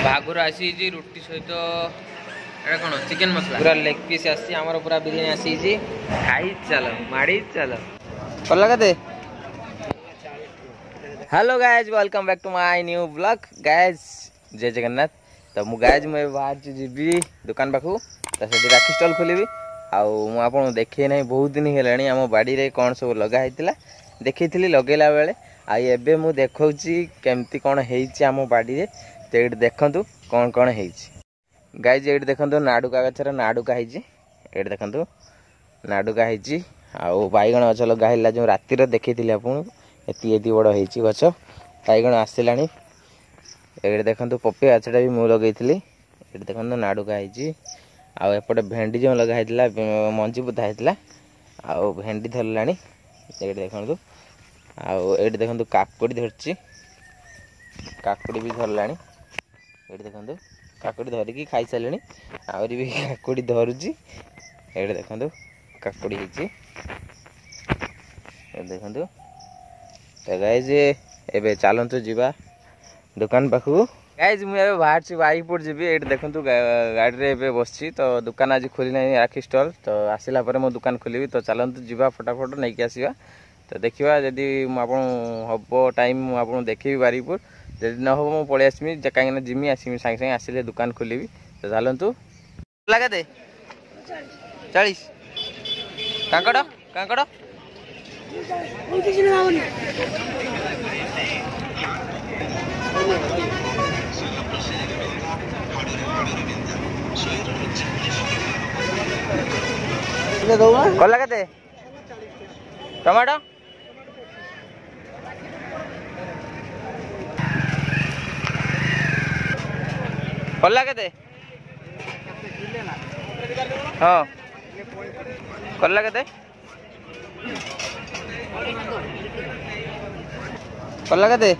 भागुर आसी रुटी सहित कौन चिकेन मसला पूरा लेग पीस आसी आमर पूरा बिरियानी आसी खाई चलो माड़ी चलो कल कते। Hello guys welcome back to my new blog guys जय जगन्नाथ। तो मु गाइज मुझे बाहर जी दुकान पाखु तो राखी स्टल खोलि आपको देखे ना बहुत दिन है आम बाड़ी कौन सब लगा देखी लगेला बेले आबे मु देखा केमती कौन होम बाड़ी तो ये देखु कौन कौन है गाइज ये देखो नाडुका गचर नाडुका ये देखो नाडुका है बैगण गच लगा जो राति देखी आपको ये बड़ हो गच बैगण आसला ये देखो पपी गचटा भी मुझे लगे ये देखो नाडुका है आउटे भेंडी जो लगा मंजी पोता होता आउ भेंडी धरला ये देखो आउ देखो काकुड़ी धरची काकुड़ी भी धरला ये देखो काकुड़ी धरिकी खाई सारे आहरी भी काकुड़ी धरुची ये देखो काकुड़ी देखो तो गाइज एबे चलतु जीवा दुकान पाखु गाइज मुझे बाहर बारिकपुर जी ये देखो गाड़ी में बस तो दुकान आज खोली ना राखी स्टल तो आसला मो दुकान खोलि तो चलतु जीवा फटाफट नहीं आसवा तो देखा जदि हम टाइम मुझे देखी बारिकपुर जब न हो पलि आसमी कहीं जिमी आसमी सागे सागे आसिले दुकान खोलि तो चलतु लगा दे 40 कांकड़ कांकड़ कल लगा टमाटो कल्ला के हाँ कल्ला के कल्ला के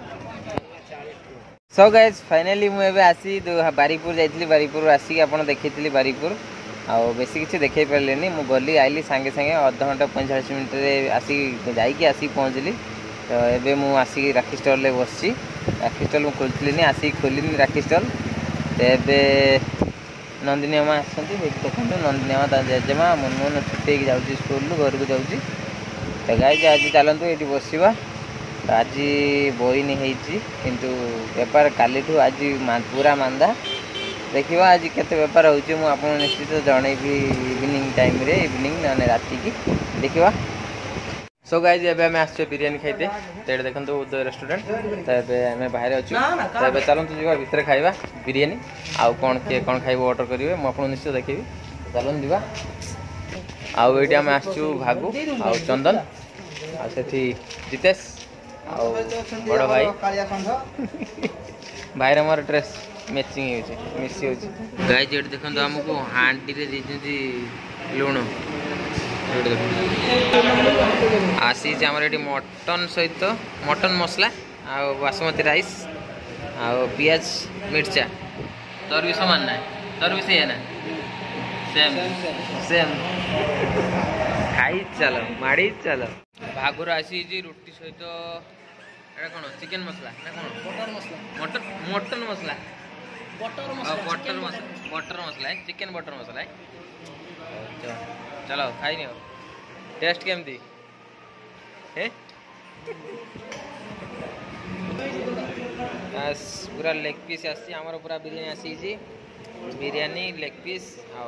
सो गाइज फाइनाली मुझे आसी बारिकपुर जाइली बारिकपुर आसिक आप देखी बारिकपुर आउ बेसी किसी देखे पारे मु गली आइली सांगे सांगे अध घंटा 45 मिनट आसिक आसिक पहुँचली तो ये मुझे आसिक राखी स्टल बस राखी स्टल मुझे खोलती आसिक खोलिनी राखी स्टल तो नंदिनी अम्मा देखो नंदिनी अम्मा जेजेमा मनमोहन छुट्टी जाऊँगी स्कूल घर को जाऊँगी तो गाइज आज चलतु ये बसवा तो आज बोरिंग किंतु बेपार काली आज पूरा मांदा देखा आज केते बेपार हो निश्चित जनइबी इवनिंग टाइम रे इवनिंग ना राति की देखा। सो गाइज एबे हमें आसछे बिरयानी खाइते तो देखो उदय रेस्टोरेंट तो ये बाहर अच्छे तो ये चलतु जा भितर खाइबा बिरयानी आउ कौन किए कौन खाइब ऑर्डर करेंगे मुझे निश्चित देखी चलन दिवा आउ ये आम आसचु भागु आउ चंदन आथि जितेश आउ बड़ भाई भाई मोर ड्रेस मैचिंग मिसी हो गाइज ये देखो आमको हांडी रे लुण आसी आमर ये मटन सहित मटन मसला आ बासमती राइस आ पियाज मिर्चा तोर भी सामान ना तोर भी सही है ना सेम सेम खाई चलो माड़ी चलो भागुर आसी रुटी सहित कौन चिकेन मसला ना कौन मटन मसला बटर मसला है चिकेन बटर मसला है चलो खाई नहीं टेस्ट केमती है पूरा लेग पीस आसी आमर पूरा बिरयानी आसी बिरयानी लेग पीस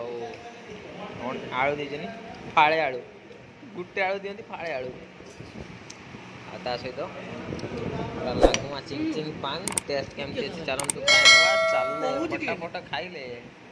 आलू दे फाड़े आलू गुटे आलू दिखती फाड़े आलू ता सहित लागुमा चिंग चिंग पान टेस्ट केमती चलतु खाई चल फटाफट खाइले।